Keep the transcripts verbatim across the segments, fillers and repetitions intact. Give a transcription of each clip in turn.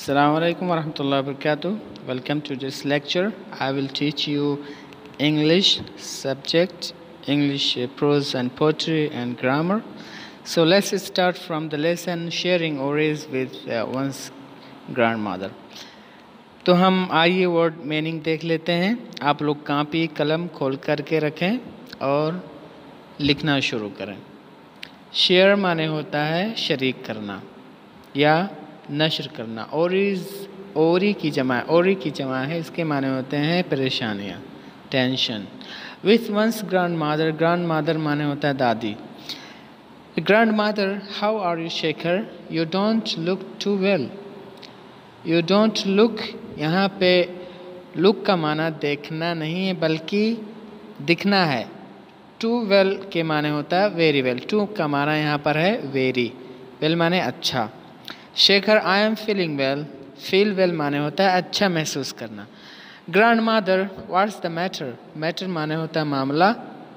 Assalamu alaikum warahmatullahi wabarakatuh. Welcome to this lecture. I will teach you English subject, English uh, prose and poetry and grammar. So let's start from the lesson sharing oris with uh, one's grandmother. तो हम आइए word meaning देख लेते हैं। आप लोग copy कलम खोल करके रखें और लिखना शुरू करें। शेयर माने होता है शरीक करना या नशर करना। ओरीज ओरी की जमा ओरी की जमा है, इसके माने होते हैं परेशानियाँ, tension. With one's grandmother, grandmother माने होता है दादी। Grandmother, how are you Shekhar? You don't look too well. You don't look, यहाँ पे लुक का माना देखना नहीं है बल्कि दिखना है। टू वेल के माने होता है वेरी वेल। टू का माना यहाँ पर है वेरी, वेल माने अच्छा। Shekhar, I am feeling well. Feel well माने होता है अच्छा महसूस करना। ग्रैंड मादर, व्हाट्स द मैटर? मैटर माने होता है मामला।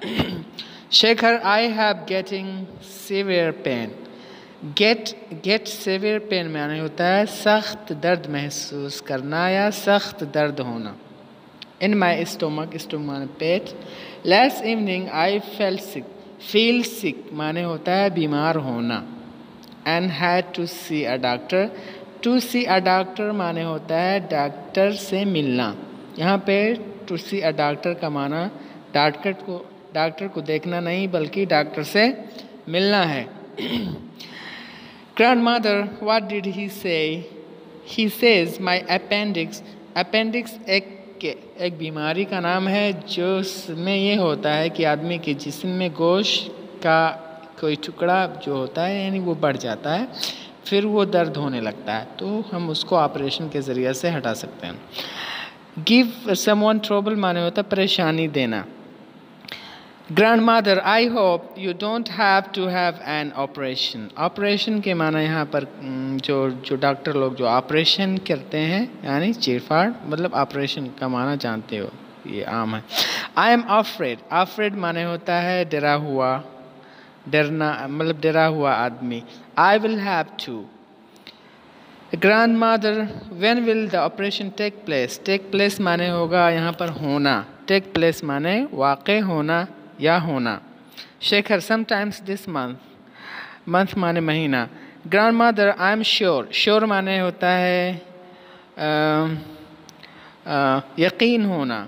Shekhar, I have getting severe pain. Get get severe pain माने होता है सख्त दर्द महसूस करना या सख्त दर्द होना। इन माई स्टोमक, स्टोमक माने पेट। Last evening I fell sick. Feel sick माने होता है बीमार होना। And had to see a doctor. To see a doctor माने होता है डॉक्टर से मिलना। यहाँ पे टू सी अ डॉक्टर का माना डॉक्टर को डॉक्टर को देखना नहीं बल्कि डॉक्टर से मिलना है। Grandmother, what did he say? He says my appendix. Appendix एक एक बीमारी का नाम है जो उसमें ये होता है कि आदमी के जिस्म में गोश्त का कोई टुकड़ा जो होता है यानी वो बढ़ जाता है, फिर वो दर्द होने लगता है, तो हम उसको ऑपरेशन के ज़रिए से हटा सकते हैं। गिव समवन ट्रबल माने होता है परेशानी देना। Grandmother, I hope you don't have to have an operation. Operation के माना यहाँ पर जो जो डॉक्टर लोग जो ऑपरेशन करते हैं यानी चीरफाड़, मतलब ऑपरेशन का माना जानते हो, ये आम है। I am afraid. अफ्रेड माने होता है डरा हुआ, डरना मतलब डरा हुआ आदमी। I will have to. Grandmother, when will the operation take place? Take place माने होगा यहाँ पर होना। टेक प्लेस माने वाक़े होना या होना। Shekhar, sometimes this month. Month माने महीना। ग्रैंड मादर, आई एम श्योर। श्योर माने होता है आ, आ, यकीन होना,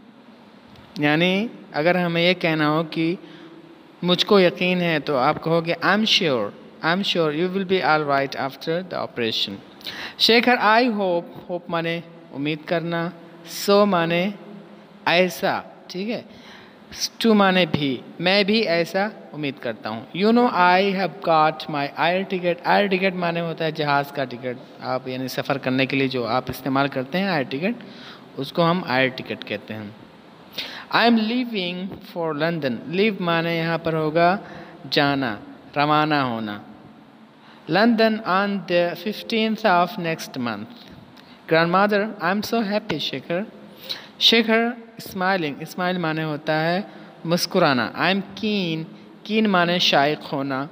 यानी अगर हमें ये कहना हो कि मुझको यकीन है तो आप कहोगे I am sure, I am sure you will be all right after the operation. Shekhar, I hope. Hope माने उम्मीद करना। सो माने ऐसा, ठीक है। टू माने भी, मैं भी ऐसा उम्मीद करता हूँ। You know I have got my air ticket. Air ticket माने होता है जहाज़ का टिकट, आप यानी सफ़र करने के लिए जो आप इस्तेमाल करते हैं एयर टिकट, उसको हम एयर टिकट कहते हैं। I am leaving for London. Leave माने यहाँ पर होगा जाना, रवाना होना। London on the fifteenth of next month. Grandmother, I am so happy Shekhar. Shekhar, smiling. Smile माने होता है मुस्कुराना। आई एम कीन। कीन माने शाइक होना।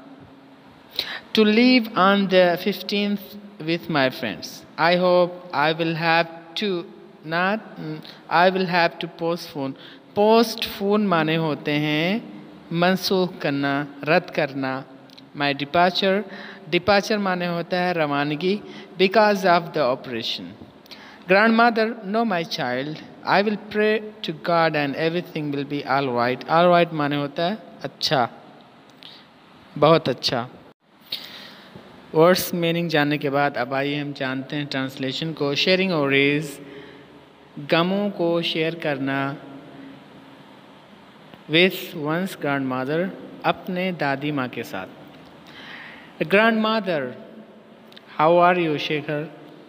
To leave on the fifteenth with my friends. I hope I will have to not I will have to postpone. Postpone माने होते हैं मनसूख करना, रद्द करना। माई डिपार्चर। डिपार्चर माने होता है रवानगी। Because of the operation. Grandmother, no my child, I will pray to God and everything will be all right. All right माने होता है अच्छा, बहुत अच्छा। वर्ड्स मीनिंग जानने के बाद अब आइए हम जानते हैं ट्रांसलेशन को। शेयरिंग ओरीज, गमों को शेयर करना। विथ वंस ग्रैंड मादर, अपने दादी माँ के साथ। Grandmother, how are you Shekhar?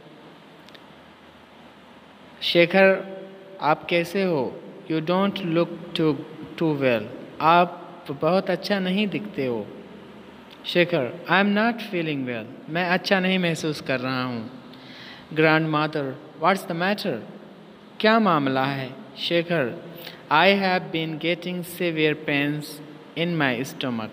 Shekhar, आप कैसे हो? You don't look too too well. आप बहुत अच्छा नहीं दिखते हो। Shekhar, I am not feeling well. मैं अच्छा नहीं महसूस कर रहा हूँ। ग्रैंड मादर, व्हाट्स द मैटर? क्या मामला है? Shekhar, I have been getting severe pains in my stomach.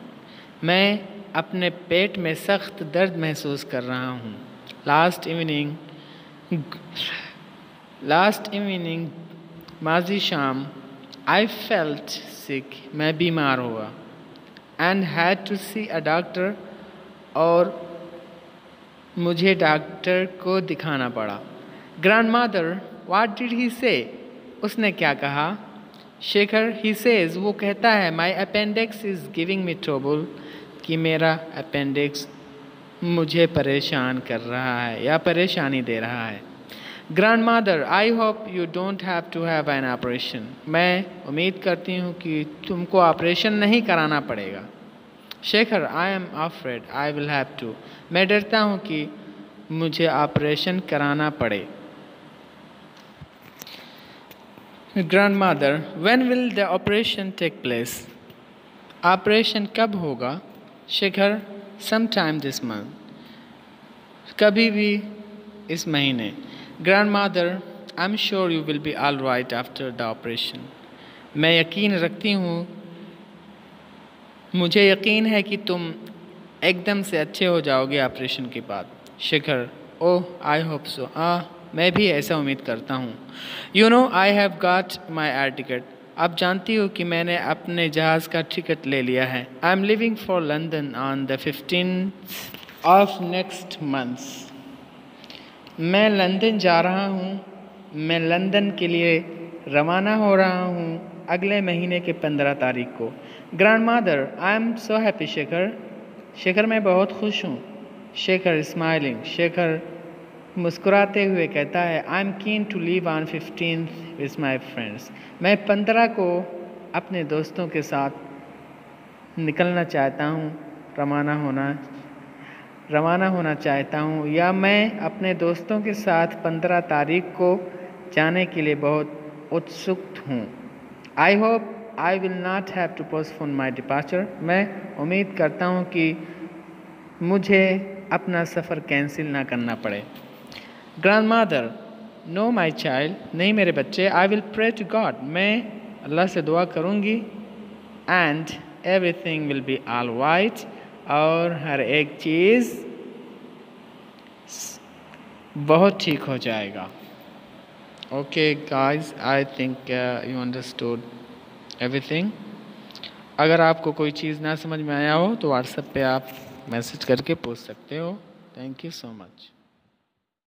मैं अपने पेट में सख्त दर्द महसूस कर रहा हूँ। लास्ट इवनिंग लास्ट इवनिंग, माजी शाम, आई फेल्ट सिक, मैं बीमार हुआ, and had to see a doctor, और मुझे डॉक्टर को दिखाना पड़ा। ग्रैंडमदर, व्हाट डिड ही से, उसने क्या कहा? शेखर, ही सेज, वो कहता है, my appendix is giving me trouble, कि मेरा अपेंडिक्स मुझे परेशान कर रहा है या परेशानी दे रहा है। Grandmother, I hope you don't have to have an operation, मैं उम्मीद करती हूँ कि तुमको ऑपरेशन नहीं कराना पड़ेगा। Shekhar, I am afraid I will have to, मैं डरता हूँ कि मुझे ऑपरेशन कराना पड़े। Grandmother, when will the operation take place, operation कब होगा? Shekhar, some time this month, कभी भी इस महीने। Grandmother, I am sure you will be all right after the operation, मैं यकीन रखती हूँ, मुझे यकीन है कि तुम एकदम से अच्छे हो जाओगे ऑपरेशन के बाद। शेखर, ओह आई होप सो, आ मैं भी ऐसा उम्मीद करता हूँ। You know I have got my air ticket, आप जानती हो कि मैंने अपने जहाज़ का टिकट ले लिया है। I am living for London on the fifteenth of next month, मैं लंदन जा रहा हूँ, मैं लंदन के लिए रवाना हो रहा हूँ अगले महीने के पंद्रह तारीख को। Grandmother, I am so happy Shekhar, Shekhar मैं बहुत खुश हूँ। शेखर स्माइलिंग, शेखर मुस्कुराते हुए कहता है, I am keen to leave on fifteenth with my friends, मैं पंद्रह को अपने दोस्तों के साथ निकलना चाहता हूँ, रवाना होना रवाना होना चाहता हूँ, या मैं अपने दोस्तों के साथ पंद्रह तारीख को जाने के लिए बहुत उत्सुक हूँ। I hope I will not have to postpone my departure, मैं उम्मीद करता हूँ कि मुझे अपना सफ़र कैंसिल ना करना पड़े। ग्रैंडमदर, नो माई चाइल्ड, नहीं मेरे बच्चे, I will pray to God, मैं अल्लाह से दुआ करूँगी, and everything will be all right, और हर एक चीज़ बहुत ठीक हो जाएगा। Okay guys, I think you understood everything. अगर आपको कोई चीज़ ना समझ में आया हो तो व्हाट्सएप पे आप मैसेज करके पूछ सकते हो। Thank you so much.